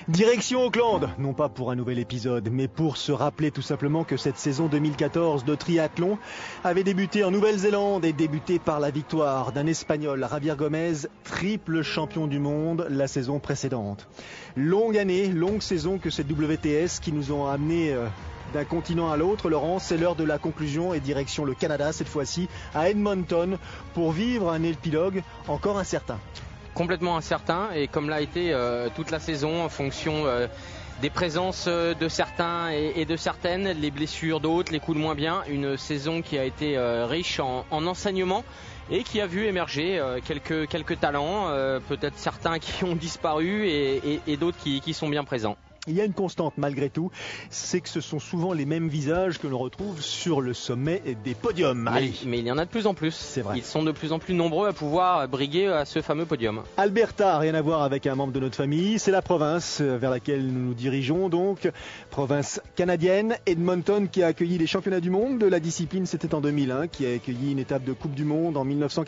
Direction Auckland, non pas pour un nouvel épisode, mais pour se rappeler tout simplement que cette saison 2014 de triathlon avait débuté en Nouvelle-Zélande et débuté par la victoire d'un Espagnol, Javier Gomez, triple champion du monde la saison précédente. Longue année, longue saison que cette WTS qui nous ont amené d'un continent à l'autre. Laurent, c'est l'heure de la conclusion et direction le Canada cette fois-ci, à Edmonton, pour vivre un épilogue encore incertain. Complètement incertain, et comme l'a été toute la saison en fonction des présences de certains et de certaines, les blessures d'autres, les coups de moins bien. Une saison qui a été riche en enseignements et qui a vu émerger quelques talents, peut-être certains qui ont disparu et d'autres qui sont bien présents. Il y a une constante malgré tout, c'est que ce sont souvent les mêmes visages que l'on retrouve sur le sommet des podiums. Mais il y en a de plus en plus. C'est vrai. Ils sont de plus en plus nombreux à pouvoir briguer à ce fameux podium. Alberta, rien à voir avec un membre de notre famille, c'est la province vers laquelle nous nous dirigeons donc. Province canadienne, Edmonton qui a accueilli les championnats du monde de la discipline, c'était en 2001, qui a accueilli une étape de Coupe du Monde en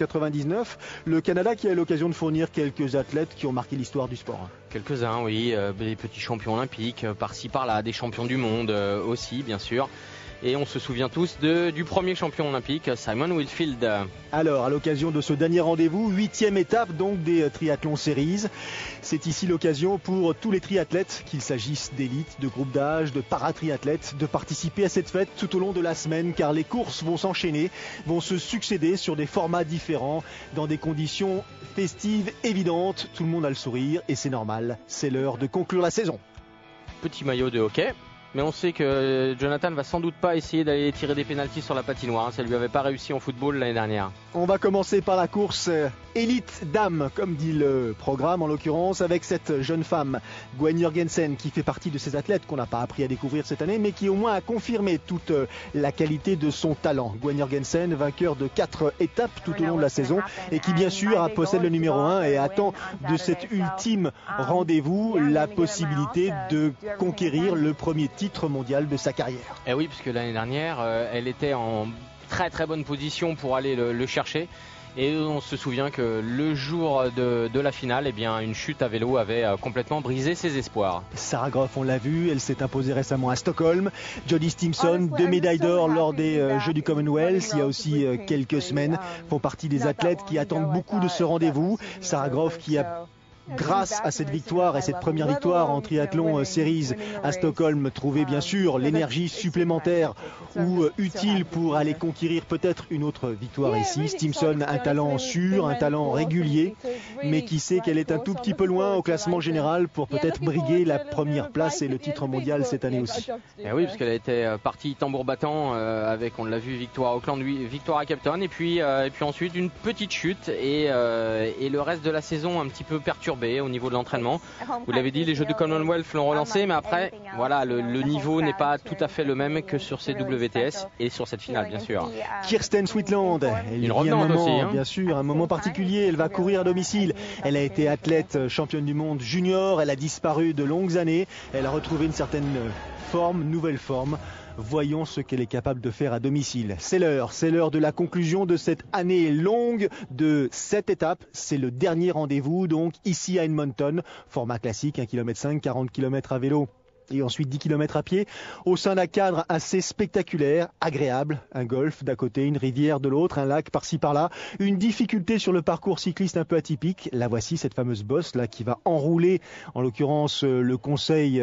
1999. Le Canada qui a eu l'occasion de fournir quelques athlètes qui ont marqué l'histoire du sport. Quelques-uns, oui, des petits champions olympiques, par-ci par-là, des champions du monde aussi, bien sûr. Et on se souvient tous du premier champion olympique, Simon Whitfield. Alors, à l'occasion de ce dernier rendez-vous, 8e étape donc des triathlon series. C'est ici l'occasion pour tous les triathlètes, qu'il s'agisse d'élite, de groupe d'âge, de paratriathlètes, de participer à cette fête tout au long de la semaine, car les courses vont s'enchaîner, vont se succéder sur des formats différents, dans des conditions festives évidentes. Tout le monde a le sourire et c'est normal, c'est l'heure de conclure la saison. Petit maillot de hockey. Mais on sait que Jonathan va sans doute pas essayer d'aller tirer des pénaltys sur la patinoire. Ça lui avait pas réussi en football l'année dernière. On va commencer par la course élite dame, comme dit le programme en l'occurrence, avec cette jeune femme, Gwen Jorgensen, qui fait partie de ces athlètes qu'on n'a pas appris à découvrir cette année, mais qui au moins a confirmé toute la qualité de son talent. Gwen Jorgensen, vainqueur de 4 étapes tout au long de la saison, et qui bien sûr possède le numéro 1 et attend de cet ultime rendez-vous la possibilité de conquérir le premier titre mondial de sa carrière. Et oui, puisque l'année dernière, elle était en très très bonne position pour aller le chercher. Et on se souvient que le jour de la finale, eh bien, une chute à vélo avait complètement brisé ses espoirs. Sarah Groff, on l'a vu, elle s'est imposée récemment à Stockholm. Jodie Stimpson, 2 médailles d'or lors des Jeux du Commonwealth, il y a aussi quelques semaines, font partie des athlètes qui attendent beaucoup de ce rendez-vous. Sarah Groff qui a, grâce à cette victoire et cette première victoire en triathlon series à Stockholm, trouver bien sûr l'énergie supplémentaire ou utile pour aller conquérir peut-être une autre victoire ici. Stimpson, un talent sûr, un talent régulier, mais qui sait qu'elle est un tout petit peu loin au classement général pour peut-être briguer la première place et le titre mondial cette année aussi. Et oui, parce qu'elle a été partie tambour battant avec, on l'a vu, victoire à Auckland, victoire à Cape Town, et puis ensuite une petite chute et le reste de la saison un petit peu perturbé au niveau de l'entraînement. Vous l'avez dit, les Jeux du Commonwealth l'ont relancé, mais après, voilà, le niveau n'est pas tout à fait le même que sur ces WTS et sur cette finale, bien sûr. Kirsten Sweetland, elle vit un moment, aussi, hein. Bien sûr, un moment particulier. Elle va courir à domicile. Elle a été athlète championne du monde junior. Elle a disparu de longues années. Elle a retrouvé une certaine forme, nouvelle forme. Voyons ce qu'elle est capable de faire à domicile. C'est l'heure de la conclusion de cette année longue de 7 étapes. C'est le dernier rendez-vous, donc ici à Edmonton. Format classique, 1,5 km, 40 km à vélo. Et ensuite 10 km à pied, au sein d'un cadre assez spectaculaire, agréable, un golfe d'un côté, une rivière de l'autre, un lac par-ci par-là, une difficulté sur le parcours cycliste un peu atypique. La voici, cette fameuse bosse là qui va enrouler, en l'occurrence le conseil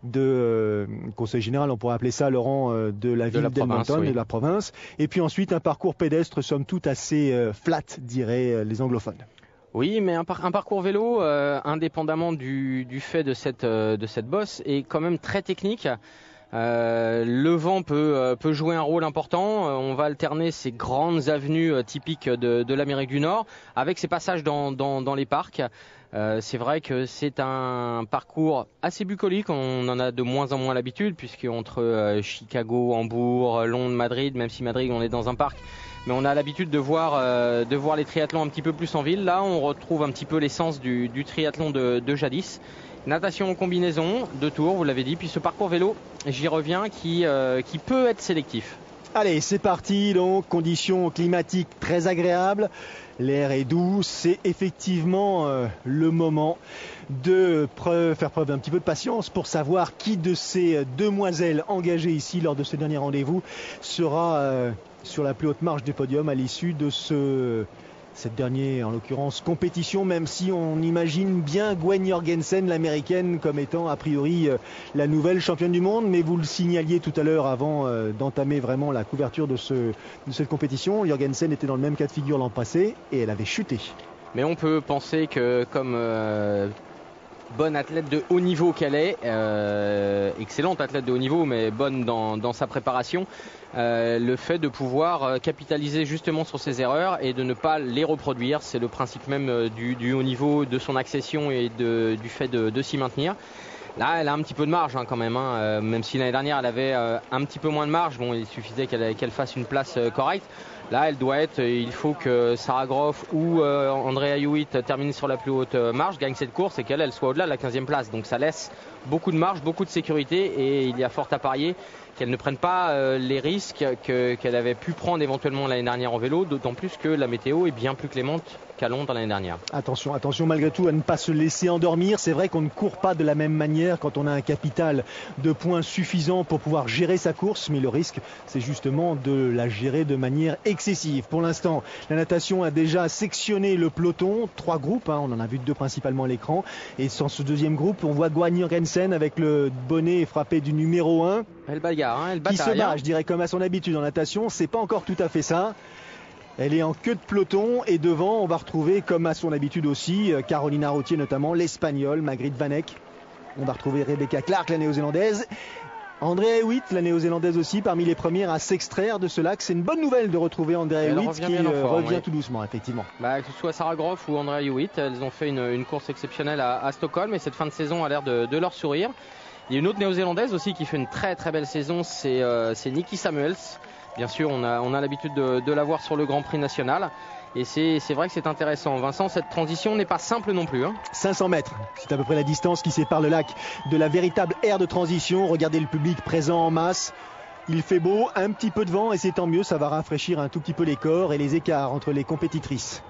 conseil général, on pourrait appeler ça, Laurent, de la ville d'Edmonton, oui, de la province. Et puis ensuite un parcours pédestre somme toute assez flat, diraient les anglophones. Oui, mais un parcours vélo, indépendamment du fait de cette bosse, est quand même très technique. Le vent peut jouer un rôle important. On va alterner ces grandes avenues typiques de l'Amérique du Nord avec ces passages dans les parcs. C'est vrai que c'est un parcours assez bucolique, on en a de moins en moins l'habitude, puisque entre Chicago, Hambourg, Londres, Madrid, même si Madrid on est dans un parc, mais on a l'habitude de voir les triathlons un petit peu plus en ville. Là on retrouve un petit peu l'essence du triathlon de jadis. Natation en combinaison, 2 tours, vous l'avez dit, puis ce parcours vélo, j'y reviens, qui peut être sélectif. Allez, c'est parti, donc conditions climatiques très agréables, l'air est doux, c'est effectivement le moment de faire preuve d'un petit peu de patience pour savoir qui de ces demoiselles engagées ici lors de ce dernier rendez-vous sera sur la plus haute marche du podium à l'issue de cette dernière, en l'occurrence, compétition, même si on imagine bien Gwen Jorgensen, l'américaine, comme étant a priori la nouvelle championne du monde. Mais vous le signaliez tout à l'heure avant d'entamer vraiment la couverture de cette compétition. Jorgensen était dans le même cas de figure l'an passé et elle avait chuté. Mais on peut penser que comme bonne athlète de haut niveau qu'elle est, excellente athlète de haut niveau, mais bonne dans sa préparation, le fait de pouvoir capitaliser justement sur ses erreurs et de ne pas les reproduire, c'est le principe même du haut niveau, de son accession et du fait de s'y maintenir. Là, elle a un petit peu de marge quand même, même si l'année dernière elle avait un petit peu moins de marge. Bon, il suffisait qu'elle fasse une place correcte. Là, il faut que Sarah Groff ou Andrea Hewitt termine sur la plus haute marge, gagne cette course et qu'elle soit au-delà de la 15e place. Donc ça laisse beaucoup de marge, beaucoup de sécurité et il y a fort à parier qu'elle ne prenne pas les risques qu'elle avait pu prendre éventuellement l'année dernière en vélo, d'autant plus que la météo est bien plus clémente qu'à Londres l'année dernière. Attention malgré tout à ne pas se laisser endormir. C'est vrai qu'on ne court pas de la même manière quand on a un capital de points suffisant pour pouvoir gérer sa course, mais le risque c'est justement de la gérer de manière excessive. Pour l'instant, la natation a déjà sectionné le peloton, 3 groupes, on en a vu 2 principalement à l'écran, et dans ce deuxième groupe on voit Gwen Jorgensen avec le bonnet frappé du numéro 1. Elle bagarre, elle bataille. Qui se bat, je dirais, comme à son habitude en natation. C'est pas encore tout à fait ça. Elle est en queue de peloton et devant, on va retrouver, comme à son habitude aussi, Carolina Routier notamment, l'Espagnole, Margriet Van Eck. On va retrouver Rebecca Clark, la néo-zélandaise. Andrea Hewitt, la néo-zélandaise aussi, parmi les premières à s'extraire de ce lac. C'est une bonne nouvelle de retrouver Andrea Hewitt qui revient tout doucement, effectivement. Que ce soit Sarah Groff ou Andrea Hewitt, elles ont fait une course exceptionnelle à Stockholm et cette fin de saison a l'air de leur sourire. Il y a une autre néo-zélandaise aussi qui fait une très très belle saison, c'est Nikki Samuels. Bien sûr, on a l'habitude de la voir sur le Grand Prix national. Et c'est vrai que c'est intéressant. Vincent, cette transition n'est pas simple non plus. 500 mètres, c'est à peu près la distance qui sépare le lac de la véritable aire de transition. Regardez le public présent en masse. Il fait beau, un petit peu de vent et c'est tant mieux, ça va rafraîchir un tout petit peu les corps et les écarts entre les compétitrices.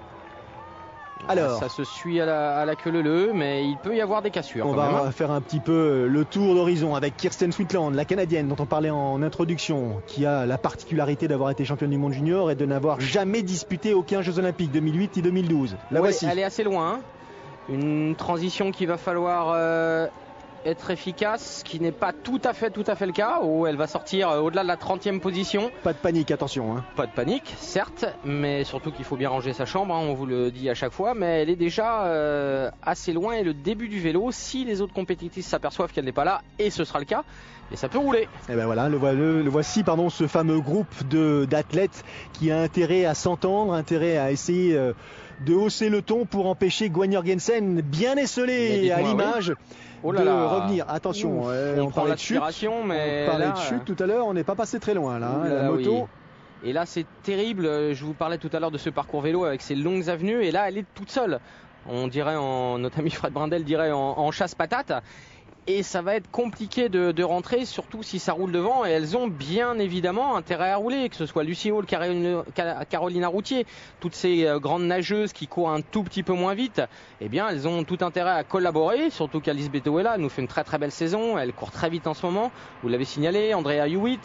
Alors, ça se suit à la queue leu, mais il peut y avoir des cassures. On va faire un petit peu le tour d'horizon avec Kirsten Swiftland, la Canadienne dont on parlait en introduction, qui a la particularité d'avoir été championne du monde junior et de n'avoir jamais disputé aucun Jeux Olympiques 2008 et 2012. Voici. Elle est assez loin. Une transition qu'il va falloir être efficace, qui n'est pas tout à fait le cas, où elle va sortir au-delà de la 30e position. Pas de panique, attention. Pas de panique, certes, mais surtout qu'il faut bien ranger sa chambre, on vous le dit à chaque fois, mais elle est déjà assez loin et le début du vélo, si les autres compétitrices s'aperçoivent qu'elle n'est pas là, et ce sera le cas, et ça peut rouler. Et ben voilà, le voici, ce fameux groupe d'athlètes qui a intérêt à s'entendre, intérêt à essayer de hausser le ton pour empêcher Gwen Jorgensen, bien esselée à l'image. Oh là là. De revenir, attention, on parlait de chute, mais on parlait de chute tout à l'heure, on n'est pas passé très loin là, la moto. Oui. Et là c'est terrible, je vous parlais tout à l'heure de ce parcours vélo avec ses longues avenues et là elle est toute seule. On dirait, notre ami Fred Brindel dirait en chasse-patate. Et ça va être compliqué de rentrer, surtout si ça roule devant. Et elles ont bien évidemment intérêt à rouler, que ce soit Lucy Hall, Carolina Routier, toutes ces grandes nageuses qui courent un tout petit peu moins vite. Eh bien, elles ont tout intérêt à collaborer, surtout qu'Alice Beto est là. Elle nous fait une très très belle saison. Elle court très vite en ce moment. Vous l'avez signalé, Andrea Hewitt.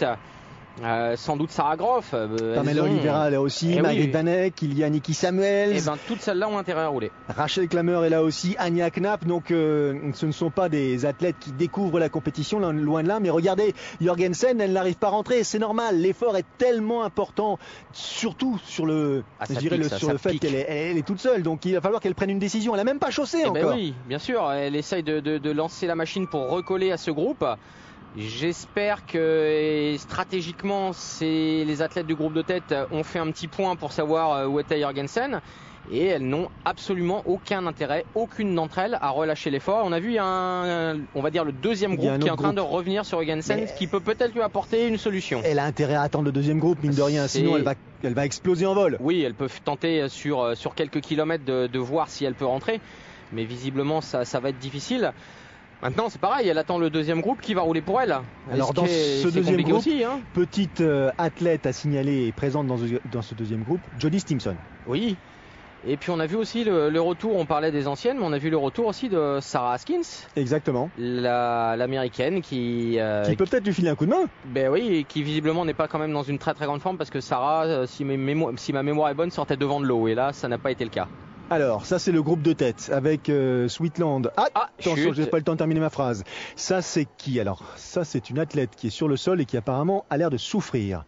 Sans doute Sarah Groff, Pamela Oliveira là aussi, Margriet Van Eck, il y a Nikki Samuels. Et toutes celles-là ont intérêt à rouler. Rachel Klammer est là aussi, Anja Knapp, donc ce ne sont pas des athlètes qui découvrent la compétition, loin de là, mais regardez, Jorgensen, elle n'arrive pas à rentrer, c'est normal, l'effort est tellement important, surtout sur le fait qu'elle est toute seule, donc il va falloir qu'elle prenne une décision, elle n'a même pas chaussé encore. Oui, bien sûr, elle essaye de lancer la machine pour recoller à ce groupe. J'espère que stratégiquement les athlètes du groupe de tête ont fait un petit point pour savoir où était Jorgensen et elles n'ont absolument aucun intérêt, aucune d'entre elles à relâcher l'effort. On a vu on va dire le deuxième groupe qui est en train de revenir sur Jorgensen, ce qui peut peut-être lui apporter une solution. Elle a intérêt à attendre le deuxième groupe, mine de rien, sinon elle va exploser en vol. Oui, elle peut tenter sur quelques kilomètres de voir si elle peut rentrer, mais visiblement ça va être difficile. Maintenant, c'est pareil, elle attend le deuxième groupe qui va rouler pour elle. Alors, dans ce deuxième groupe, aussi, hein. Petite athlète à signaler et présente dans ce deuxième groupe, Jodie Stimson. Oui. Et puis on a vu aussi le retour, on parlait des anciennes, mais on a vu le retour aussi de Sarah Haskins. Exactement. L'américaine qui peut peut-être lui filer un coup de main. Ben oui, et qui visiblement n'est pas quand même dans une très très grande forme parce que Sarah, si ma mémoire est bonne, sortait devant de l'eau et là ça n'a pas été le cas. Alors, ça c'est le groupe de tête avec Sweetland. Attention, j'ai pas le temps de terminer ma phrase. Ça c'est qui? Alors, ça c'est une athlète qui est sur le sol et qui apparemment a l'air de souffrir.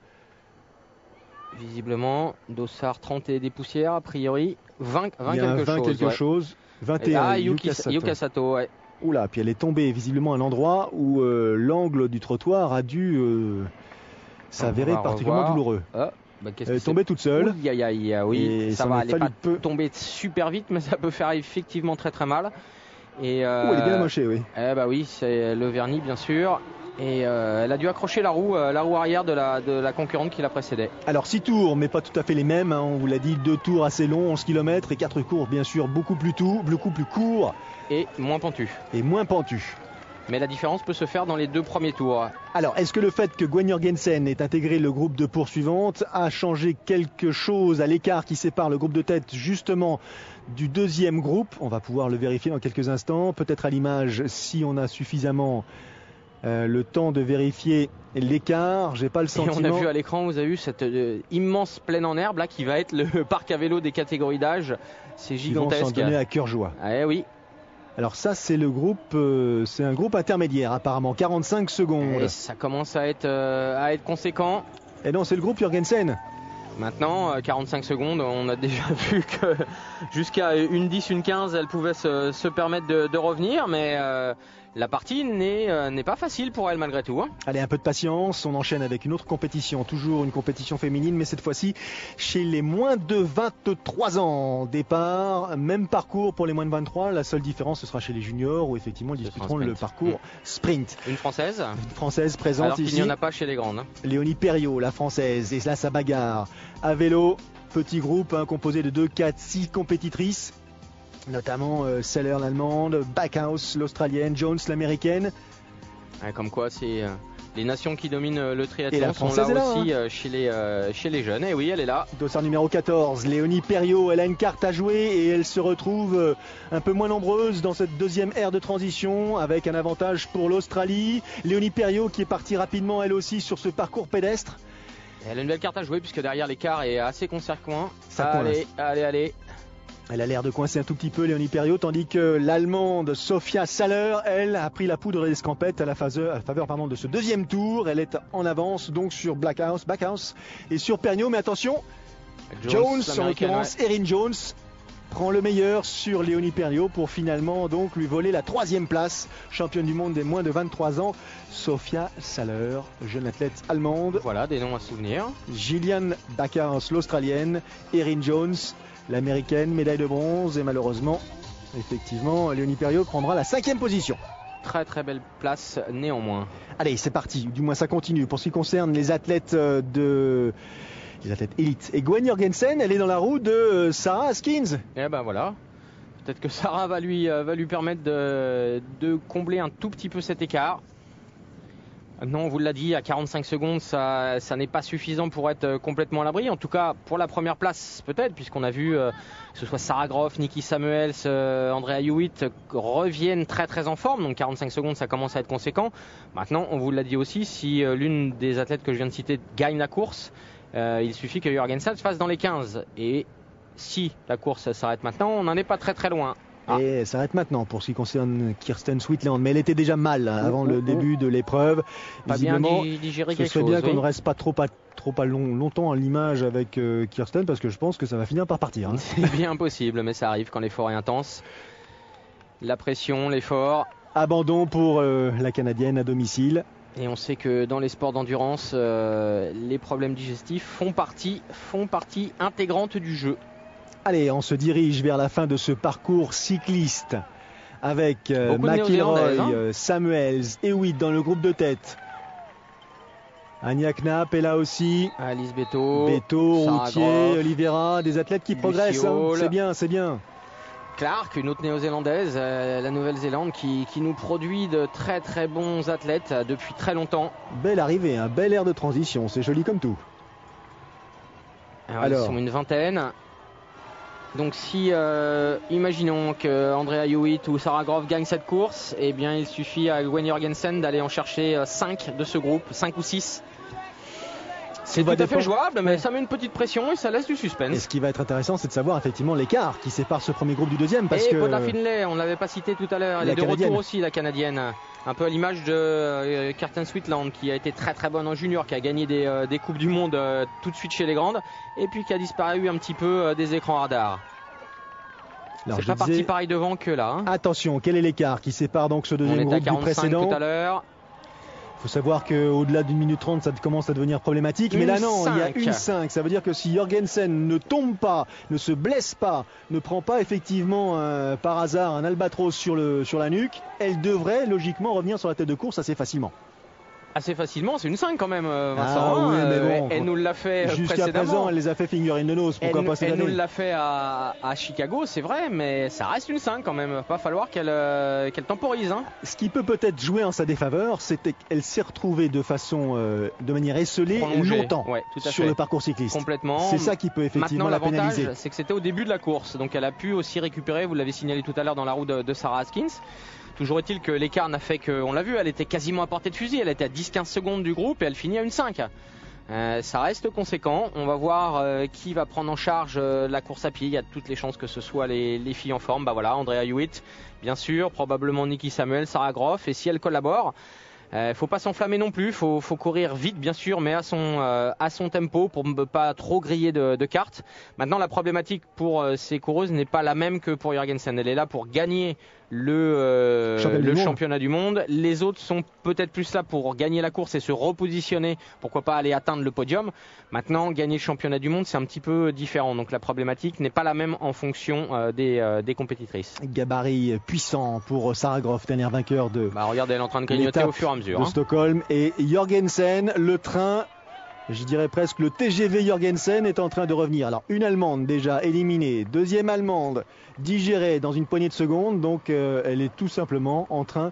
Visiblement, Dossard 30 et des poussières, a priori 20 quelque chose. 21. Yuka Sato, ouais. Oula, puis elle est tombée visiblement à un endroit où l'angle du trottoir a dû s'avérer particulièrement douloureux. Elle est tombée toute seule. Oui, et ça va, elle n'est pas tombée super vite, mais ça peut faire effectivement très très mal. Et, elle est bien amochée, oui. Oui, c'est le vernis bien sûr. Et elle a dû accrocher la roue arrière de la concurrente qui la précédait. Alors 6 tours, mais pas tout à fait les mêmes, hein, on vous l'a dit, 2 tours assez longs, 11 km, et 4 courses bien sûr beaucoup plus courts. Et moins pentus. Mais la différence peut se faire dans les 2 premiers tours. Alors, est-ce que le fait que Gwen Jorgensen ait intégré le groupe de poursuivante a changé quelque chose à l'écart qui sépare le groupe de tête justement du deuxième groupe? On va pouvoir le vérifier dans quelques instants, peut-être à l'image si on a suffisamment le temps de vérifier l'écart. J'ai pas le sentiment. Et on a vu à l'écran, vous avez vu cette immense plaine en herbe là qui va être le parc à vélo des catégories d'âge. C'est gigantesque. Ils vont s'en donner à cœur joie. Oui. Alors ça c'est le groupe, c'est un groupe intermédiaire apparemment, 45 secondes. Et ça commence à être conséquent. Et non, c'est le groupe Jorgensen. Maintenant, 45 secondes, on a déjà vu que jusqu'à une 10, une 15, elle pouvait se permettre de revenir, mais la partie n'est pas facile pour elle malgré tout. Hein. Allez, un peu de patience, on enchaîne avec une autre compétition, toujours une compétition féminine, mais cette fois-ci chez les moins de 23 ans. Départ, même parcours pour les moins de 23, la seule différence ce sera chez les juniors où effectivement ils disputeront le parcours sprint. Une française présente alors ici. Il n'y en a pas chez les grandes. Hein. Léonie Perriot, la française, et là ça bagarre. À vélo, petit groupe composé de 2, 4, 6 compétitrices. Notamment Seller l'allemande, Backhouse l'australienne, Jones l'américaine. Comme quoi c'est les nations qui dominent le triathlon et la sont là aussi hein. chez les jeunes. Et oui, elle est là. Dossard numéro 14, Léonie Perriot, elle a une carte à jouer et elle se retrouve un peu moins nombreuse dans cette deuxième ère de transition avec un avantage pour l'Australie. Léonie Perriot qui est partie rapidement elle aussi sur ce parcours pédestre. Elle a une belle carte à jouer puisque derrière l'écart est assez conséquent. Allez. Elle a l'air de coincer un tout petit peu Léonie Perriot, tandis que l'Allemande Sophia Saller, elle, a pris la poudre des escampettes à la faveur de ce deuxième tour. Elle est en avance donc sur Backhouse et sur Perriot. Mais attention, Jones en l'occurrence, Erin Jones, prend le meilleur sur Léonie Perriot pour finalement donc lui voler la 3e place. Championne du monde des moins de 23 ans, Sophia Saller, jeune athlète allemande. Voilà, des noms à souvenir. Gillian Backhouse, l'Australienne, Erin Jones, l'américaine, médaille de bronze. Et malheureusement, effectivement, Léonie Perriot prendra la 5e position. Très très belle place néanmoins. Allez, c'est parti, du moins ça continue. Pour ce qui concerne les athlètes élites. Et Gwen Jorgensen, elle est dans la roue de Sarah Haskins. Et ben voilà. Peut-être que Sarah va lui permettre de combler un tout petit peu cet écart. Non, on vous l'a dit, à 45 secondes, ça n'est pas suffisant pour être complètement à l'abri. En tout cas, pour la première place, peut-être, puisqu'on a vu que ce soit Sarah Groff, Nikki Samuels, Andrea Hewitt reviennent très très en forme. Donc 45 secondes, ça commence à être conséquent. Maintenant, on vous l'a dit aussi, si l'une des athlètes que je viens de citer gagne la course, il suffit que Jorgensen se fasse dans les 15. Et si la course s'arrête maintenant, on n'en est pas très très loin. Et elle s'arrête maintenant pour ce qui concerne Kirsten Sweetland, mais elle était déjà mal avant le début de l'épreuve. Pas bien digéré quelque chose. Ce serait bien qu'on ne reste pas trop longtemps à l'image avec Kirsten, parce que je pense que ça va finir par partir. Hein. C'est bien possible, mais ça arrive quand l'effort est intense. La pression, l'effort. Abandon pour la Canadienne à domicile. Et on sait que dans les sports d'endurance, les problèmes digestifs font partie intégrante du jeu. Allez, on se dirige vers la fin de ce parcours cycliste avec McIlroy, Samuels, Hewitt dans le groupe de tête. Anya Knapp est là aussi. Alice Beto, Routier, Oliveira, des athlètes qui progressent. Hein. C'est bien. Clark, une autre néo-zélandaise, la Nouvelle-Zélande qui nous produit de très très bons athlètes depuis très longtemps. Belle arrivée, un bel air de transition, c'est joli comme tout. Alors, ils sont une vingtaine. Donc si, imaginons que Andrea Hewitt ou Sarah Groff gagnent cette course, eh bien il suffit à Gwen Jorgensen d'aller en chercher 5 de ce groupe, 5 ou 6. C'est tout à fait jouable, mais ça met une petite pression et ça laisse du suspense. Et ce qui va être intéressant, c'est de savoir effectivement l'écart qui sépare ce premier groupe du deuxième. Paula Finlay, on ne l'avait pas cité tout à l'heure, elle est de retour aussi, la Canadienne. Un peu à l'image de Kirsten Sweetland, qui a été très très bonne en junior, qui a gagné des Coupes du Monde tout de suite chez les grandes, et puis qui a disparu un petit peu des écrans radars. C'est pas parti pareil devant que là. Attention, quel est l'écart qui sépare donc ce deuxième groupe du précédent? Tout à l'heure. Il faut savoir qu'au-delà d'une minute 30, ça commence à devenir problématique. Mais là, non, il y a une 5. Ça veut dire que si Jorgensen ne tombe pas, ne se blesse pas, ne prend pas effectivement par hasard un albatros sur la nuque, elle devrait logiquement revenir sur la tête de course assez facilement. Assez facilement, c'est une 5 quand même, Vincent. Mais bon, elle nous l'a fait jusqu'à présent, elle les a fait finger in the nose. Pourquoi pas cette année ? Elle nous l'a fait à Chicago, c'est vrai, mais ça reste une 5 quand même. Va falloir qu'elle temporise. Ce qui peut peut-être jouer en sa défaveur, c'est qu'elle s'est retrouvée de manière esselée longtemps sur le parcours cycliste. Complètement. C'est ça qui peut effectivement la pénaliser. L'avantage, c'est que c'était au début de la course, donc elle a pu aussi récupérer. Vous l'avez signalé tout à l'heure dans la roue de Sarah Haskins. Toujours est-il que l'écart n'a fait que, on l'a vu, elle était quasiment à portée de fusil, elle était à 10-15 secondes du groupe et elle finit à une 5. Ça reste conséquent, on va voir qui va prendre en charge la course à pied. Il y a toutes les chances que ce soit les filles en forme. Bah voilà, Andrea Hewitt, bien sûr, probablement Nikki Samuel, Sarah Groff, et si elles collaborent, faut pas s'enflammer non plus, faut courir vite bien sûr, mais à son tempo pour ne pas trop griller de cartes. Maintenant, la problématique pour ces coureuses n'est pas la même que pour Jorgensen. Elle est là pour gagner le championnat du monde. Les autres sont peut-être plus là pour gagner la course et se repositionner, pourquoi pas aller atteindre le podium. Maintenant, gagner le championnat du monde, c'est un petit peu différent. Donc la problématique n'est pas la même en fonction des compétitrices. Gabarit puissant pour Sarah Groff, dernière vainqueur de... regardez, elle est en train de grignoter au fur et à mesure. De Stockholm. Et Jorgensen, le train... Je dirais presque le TGV Jorgensen est en train de revenir. Alors une Allemande déjà éliminée, deuxième Allemande digérée dans une poignée de secondes. Donc elle est tout simplement en train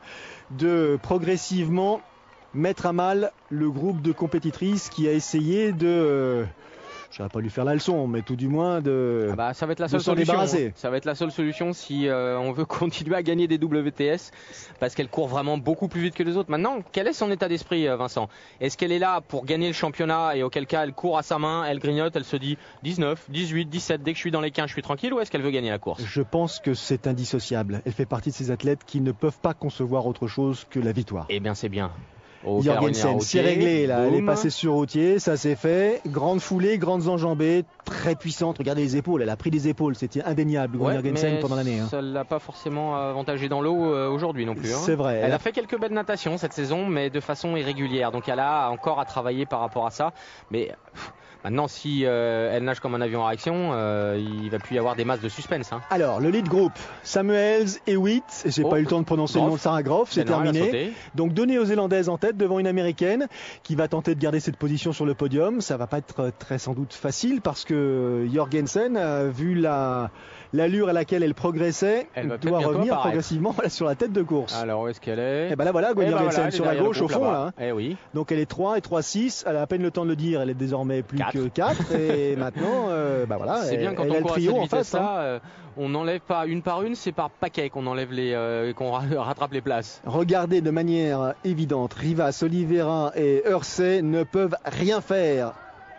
de progressivement mettre à mal le groupe de compétitrices qui a essayé de... je ne vais pas lui faire la leçon, mais tout du moins ça va être la seule solution. Ça va être la seule solution si on veut continuer à gagner des WTS, parce qu'elle court vraiment beaucoup plus vite que les autres. Maintenant, quel est son état d'esprit, Vincent? Est-ce qu'elle est là pour gagner le championnat et auquel cas elle court à sa main, elle grignote, elle se dit 19, 18, 17, dès que je suis dans les 15, je suis tranquille, ou est-ce qu'elle veut gagner la course? Je pense que c'est indissociable. Elle fait partie de ces athlètes qui ne peuvent pas concevoir autre chose que la victoire. Eh bien, c'est bien. Jorgensen, c'est réglé là, elle est passée sur routier, ça c'est fait. Grande foulée, grandes enjambées, très puissante. Regardez les épaules, elle a pris des épaules, c'était indéniable Jorgensen pendant l'année. Ça ne l'a pas forcément avantagé dans l'eau aujourd'hui non plus. C'est vrai. Elle a fait quelques belles natations cette saison, mais de façon irrégulière. Donc elle a encore à travailler par rapport à ça. Mais maintenant, si elle nage comme un avion en réaction, il va plus y avoir des masses de suspense. Alors, le lead group, Samuels et Hewitt. J'ai pas eu le temps de prononcer le nom de Sarah Groff, c'est terminé. Donc deux néo-zélandaises en tête devant une américaine qui va tenter de garder cette position sur le podium. Ça va pas être très sans doute facile parce que Jorgensen, vu l'allure à laquelle elle progressait, doit revenir progressivement sur la tête de course. Alors où est-ce qu'elle est? Et ben là voilà, Gwen Jorgensen sur la gauche au fond là. Oui. Donc elle est 3 et 3-6, elle a à peine le temps de le dire, elle est désormais plus que 4 et maintenant voilà, c'est bien quand on court à cette vitesse-là, on n'enlève pas une par une, c'est par paquet qu'on enlève qu'on rattrape les places. Regardez de manière évidente, Rivas, Oliveira et Hersey ne peuvent rien faire.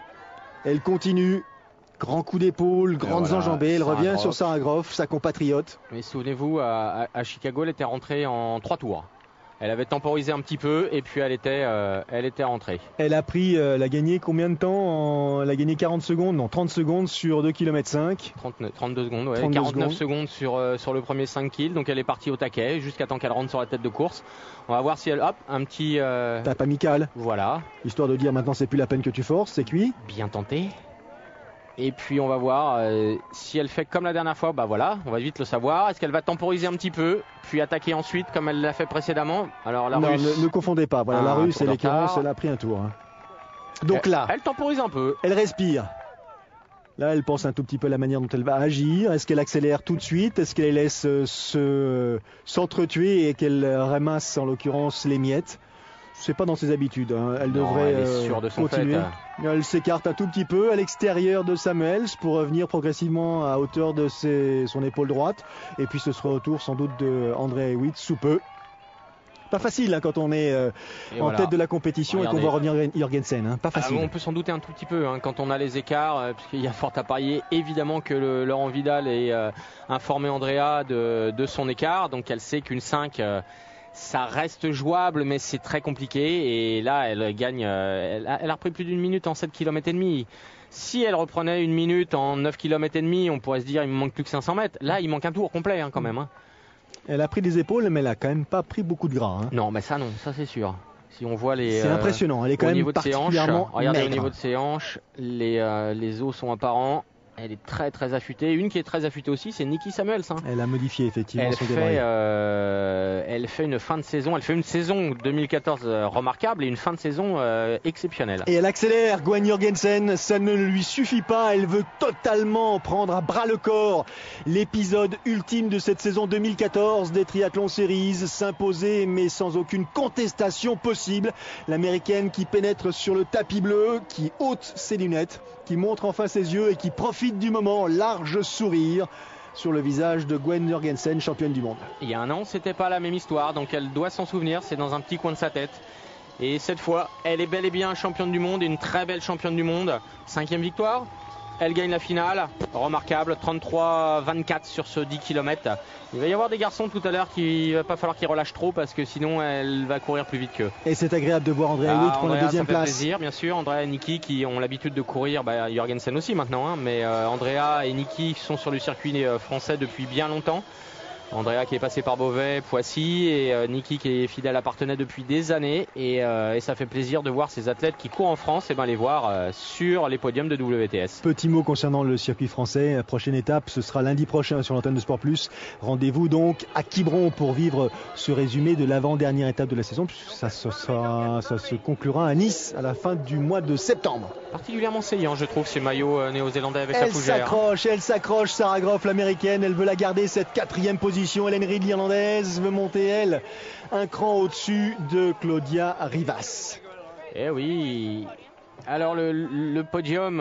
Elle continue. Grand coup d'épaule, grandes enjambées, elle revient sur Sarah Groff, sa compatriote. Mais souvenez-vous, à Chicago, elle était rentrée en 3 tours. Elle avait temporisé un petit peu et puis elle était rentrée. Elle a pris, elle a gagné combien de temps Elle a gagné 40 secondes, non 30 secondes sur 2 km 5. 32 secondes, ouais. 49 secondes sur le premier 5 kills. Donc elle est partie au taquet jusqu'à temps qu'elle rentre sur la tête de course. On va voir si elle, un petit... tape amical. Voilà. Histoire de dire maintenant c'est plus la peine que tu forces, c'est cuit. Bien tenté. Et puis on va voir si elle fait comme la dernière fois, voilà, on va vite le savoir. Est-ce qu'elle va temporiser un petit peu, puis attaquer ensuite comme elle l'a fait précédemment? Alors la Russe... ne confondez pas, voilà, la Russe et l'écurrence, elle a pris un tour. Donc là, elle temporise un peu. Elle respire. Là, elle pense un tout petit peu à la manière dont elle va agir. Est-ce qu'elle accélère tout de suite? Est-ce qu'elle laisse s'entretuer et qu'elle ramasse en l'occurrence les miettes? C'est pas dans ses habitudes. Elle devrait elle est sûre de son continuer. fait. Elle s'écarte un tout petit peu à l'extérieur de Samuels pour revenir progressivement à hauteur de son épaule droite. Et puis ce sera au tour sans doute de Andrea Hewitt sous peu. Pas facile quand on est en tête de la compétition. Regardez. Et qu'on voit revenir Jorgensen. Pas facile. On peut s'en douter un tout petit peu quand on a les écarts, puisqu'il y a fort à parier. Évidemment que Laurent Vidal est informé Andrea de son écart. Donc elle sait qu'une 5... ça reste jouable, mais c'est très compliqué. Et là, elle gagne. Elle a repris plus d'une minute en 7 km et demi. Si elle reprenait une minute en 9 km et demi, on pourrait se dire il me manque plus que 500 mètres. Là, il manque un tour complet quand même. Elle a pris des épaules, mais elle a quand même pas pris beaucoup de gras. Non, mais ça c'est sûr. Si on voit les. C'est impressionnant. Elle est quand même particulièrement regardez maigre. Au niveau de ses hanches, les os sont apparents. Elle est très très affûtée. Une qui est très affûtée aussi, c'est Nikki Samuels. Elle a modifié effectivement son débraillage. Elle fait une fin de saison. Elle fait une saison 2014 remarquable et une fin de saison exceptionnelle. Et elle accélère. Gwen Jorgensen, ça ne lui suffit pas. Elle veut totalement prendre à bras le corps l'épisode ultime de cette saison 2014 des Triathlon Series, s'imposer mais sans aucune contestation possible. L'américaine qui pénètre sur le tapis bleu, qui ôte ses lunettes, qui montre enfin ses yeux et qui profite du moment, large sourire sur le visage de Gwen Jorgensen, championne du monde. Il y a un an, c'était pas la même histoire, donc elle doit s'en souvenir, c'est dans un petit coin de sa tête. Et cette fois, elle est bel et bien championne du monde, et une très belle championne du monde. 5e victoire, elle gagne la finale, remarquable, 33-24 sur ce 10 km. Il va y avoir des garçons tout à l'heure qu'il va pas falloir qu'ils relâchent trop parce que sinon elle va courir plus vite qu'eux. Et c'est agréable de voir Andrea Hewitt prendre la deuxième place. Ça fait plaisir, bien sûr. Andrea et Nikki qui ont l'habitude de courir, Jorgensen aussi maintenant, mais Andrea et Nikki sont sur le circuit français depuis bien longtemps. Andrea qui est passé par Beauvais, Poissy, et Nikki qui est fidèle à Partenay depuis des années, et ça fait plaisir de voir ces athlètes qui courent en France, et les voir sur les podiums de WTS. Petit mot concernant le circuit français, la prochaine étape ce sera lundi prochain sur l'antenne de Sport Plus. Rendez-vous donc à Quiberon pour vivre ce résumé de l'avant-dernière étape de la saison, puisque ça se conclura à Nice à la fin du mois de septembre. Particulièrement saillant, je trouve, ces maillots néo-zélandais avec la fougère. Elle s'accroche, Sarah Groff, l'américaine, elle veut la garder, cette 4e position. Hélène Reid, l'irlandaise, veut monter, elle, un cran au-dessus de Claudia Rivas. Eh oui. Alors, le podium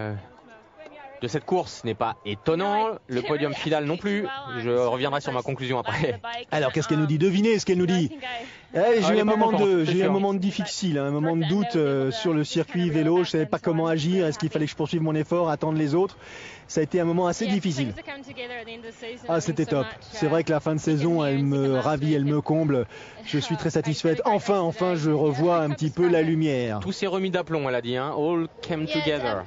de cette course n'est pas étonnant. Le podium final non plus. Je reviendrai sur ma conclusion après. Alors, qu'est-ce qu'elle nous dit? Devinez ce qu'elle nous dit. J'ai eu un moment de difficile, un moment de doute sur le circuit vélo. Je savais pas comment agir. Est-ce qu'il fallait que je poursuive mon effort, attendre les autres? Ça a été un moment assez difficile. C'était top. C'est vrai que la fin de saison, elle me ravit, elle me comble. Je suis très satisfaite. Enfin, je revois un petit peu la lumière. Tout s'est remis d'aplomb, elle a dit. All came together.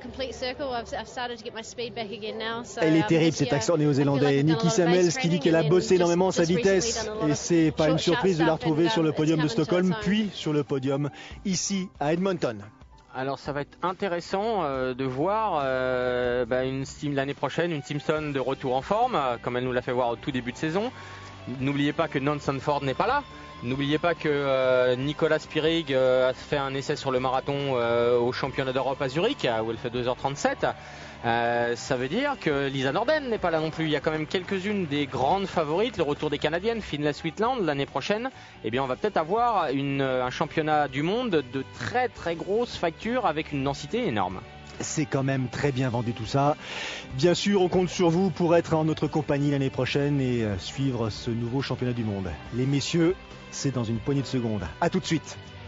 Elle est terrible, cet accent néo-zélandais. Nikki Samuels qui dit qu'elle a bossé énormément sa vitesse. Et c'est pas une surprise de la retrouver sur le podium de Stockholm, puis sur le podium ici à Edmonton. Alors ça va être intéressant de voir l'année prochaine une Simpson de retour en forme, comme elle nous l'a fait voir au tout début de saison. N'oubliez pas que Non Sanford n'est pas là. N'oubliez pas que Nicolas Spirig a fait un essai sur le marathon au championnat d'Europe à Zurich, où elle fait 2h37. Ça veut dire que Lisa Norden n'est pas là non plus. Il y a quand même quelques-unes des grandes favorites. Le retour des Canadiennes, Finlay Sweetland l'année prochaine. Eh bien, on va peut-être avoir un championnat du monde de très très grosse facture avec une densité énorme. C'est quand même très bien vendu tout ça. Bien sûr, on compte sur vous pour être en notre compagnie l'année prochaine et suivre ce nouveau championnat du monde. Les messieurs, c'est dans une poignée de secondes. À tout de suite.